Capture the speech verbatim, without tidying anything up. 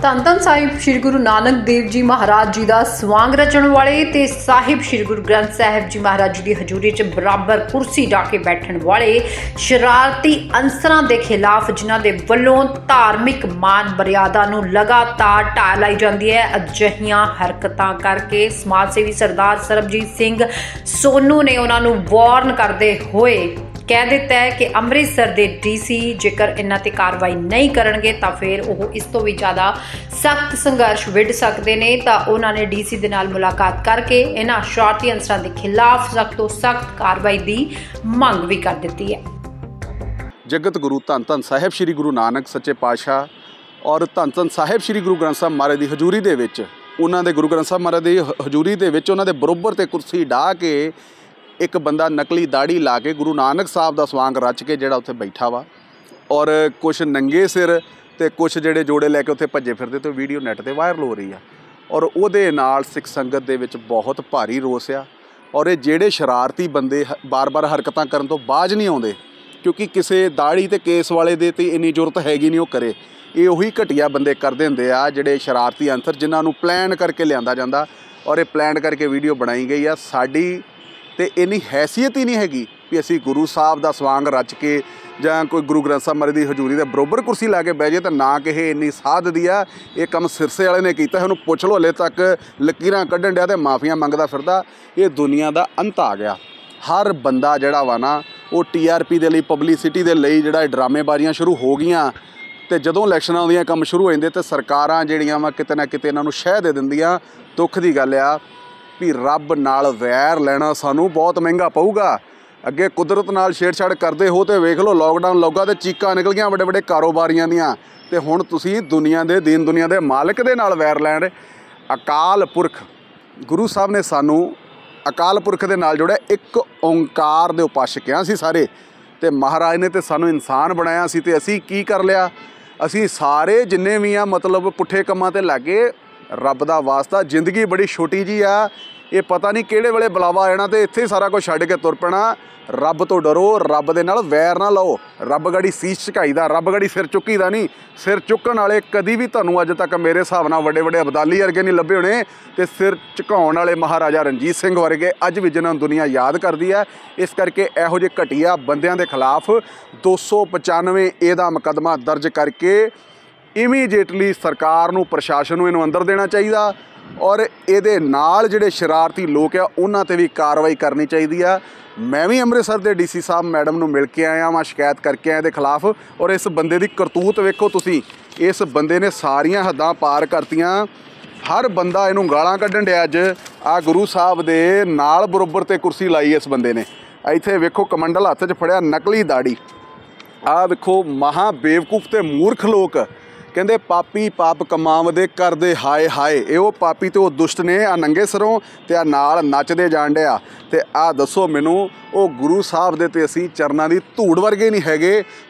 ਧੰਨ ਧੰਨ ਸਾਹਿਬ श्री गुरु नानक देव जी महाराज जी का सवांग रचण वाले ते साहिब श्री गुरु ग्रंथ साहिब जी महाराज जी की हजूरी च बराबर कुर्सी डाके बैठण वाले शरारती अंसरां दे खिलाफ जिन्हां दे वल्लों धार्मिक मान मर्यादा नूं लगातार ढा लाई जाती है। अजिहियां हरकतां करके समाज सेवी सरदार सरबजीत सिंह सोनू ने उन्हां नूं वार्न करते हुए कह दिता है कि अमृतसर के डी सी जेकर इन्हां ते कार्रवाई नहीं करनगे तो फिर वो इस तो भी ज़्यादा सख्त संघर्ष विड़ सकते हैं। तो उन्होंने डी सी दे नाल मुलाकात करके इन्हां शरारती अंसरां के खिलाफ सख्त तो सख्त कार्रवाई की मंग भी कर दी है। जगत गुरु धन धन साहिब श्री गुरु नानक सच्चे पातशाह और धन धन साहिब श्री गुरु ग्रंथ साहिब महाराज की हजूरी दे विच उन्हां दे गुरु ग्रंथ साहिब महाराज की हजूरी दे विच उन्हां दे बरोबर ते कुर्सी ढा के एक बंदा नकली दाड़ी ला के गुरु नानक साहब का सवांग रच के जिहड़ा उत्थे बैठा वा और कुछ नंगे सिर ते कुछ जिहड़े जोड़े लैके उत्थे भज्जे फिरदे ते वीडियो नैट ते वायरल हो रही है। और उहदे नाल सिख संगत दे विच बहुत भारी रोस आ और ये जिहड़े शरारती बंदे बार बार हरकतां करन तो बाज नहीं आउंदे क्योंकि किसी दाड़ी ते केस वाले दे ते इन्नी जुरत हैगी नहीं वो करे। ये उही घटिया बंदे करदे हुंदे आ जिहड़े शरारती अंसर जिन्हां नूं प्लैन करके लिआंदा जांदा और ये प्लैन करके वीडियो बनाई गई आ। साडी तो इन्नी हैसीयत ही नहीं हैगी भी असी गुरु साहब का सवांग रच के जां कोई गुरु ग्रंथ साहब महाराज की हजूरी के बरोबर कुर्सी ला के बह जाए तो ना कि इन्नी साध दी आ। ये काम सिरसे वाले ने किया है, उन्होंने पुछ लो हले तक लकीरां कढ़न दिया तो माफिया मंगदा फिरदा। ये दुनिया का अंत आ गया। हर बंदा जिहड़ा वा ना वो टी आर पी दे लई पबलिसिटी दे लई जिहड़ा ड्रामेबाजियां शुरू हो गईयां तो जदों इलैक्शनां आउंदियां काम शुरू हो जांदे ते सरकारां जिहड़ियां वा किते ना किते इन्हां नूं शह दे दिंदियां। दुख की गल आ भी रब नाल वैर लेना सानू बहुत महंगा पऊगा। अगे कुदरत नाल छेड़छाड़ करते हो तो वेख लो लॉकडाउन लौगा तो चीकां निकल गईयां बड़े बड़े कारोबारियां दियां ते हुण तुसीं दुनिया दे दीन दुनिया दे मालिक दे नाल वैर लैण रहे। अकाल पुरख गुरु साहब ने सानू अकाल पुरख दे नाल जोड़िया। एक ओंकार दे उपासक हां असीं सारे ते महाराज ने ते सानू इंसान बनाया सी ते असीं की कर लिया। असीं सारे जिन्ने भी आ मतलब पुट्ठे कम्मां ते लागे। रब दा वास्ता जिंदगी बड़ी छोटी जी आ। ये पता नहीं किहड़े वेले बुलावा आना तो इत्थे सारा कुछ छड्ड के तुर पैना। रब तो डरो, रब दे नाल वैर ना लाओ। रब गड़ी सीस झुकाई दा, रब गड़ी सिर चुकी दा नहीं। सिर चुकण वाले कदी भी तुहानूं अज तक मेरे हिसाब नाल वड्डे वड्डे अबदाली वर्गे नहीं लभे होने ते सिर झुकाउण वाले महाराजा रणजीत सिंह वर्गे अज भी जिन्हां नूं दुनिया याद करदी है। इस करके इहो जिहे घटिया बंदियां दे खिलाफ दो सौ पचानवे इहदा मुकदमा दर्ज करके इमीडिएटली सरकार नूं प्रशासन नूं इहनूं अंदर देना चाहिए और इहदे नाल जिहड़े शरारती लोग आ उन्हां ते भी कार्रवाई करनी चाहिए आ। मैं भी अमृतसर के डी सी साहब मैडम नूं मिल के आया वां, शिकायत करके आया इहदे खिलाफ। और इस बंदे की करतूत वेखो तुसीं, इस बंदे ने सारियां हद्दां पार करतियां। हर बंदा इहनूं गालां कड्ढण डिया। अज आ गुरु साहब दे नाल बरोबर ते कुर्सी लाई इस बंदे ने। इत्थे वेखो कमंडल हत्थ च फड़िया, नकली दाड़ी। आ वेखो महा बेवकूफ ते मूर्ख लोग कहते पापी पाप कमावदे करदे हाय हाय। ये वो पापी तो वो दुष्ट ने आ नंगे सिरों ते आ नाल नचदे जाण डिया। ते आ दसो मैनू वो गुरु साहब दे ते असीं चरनां दी धूड़ वर्गे नहीं हैगे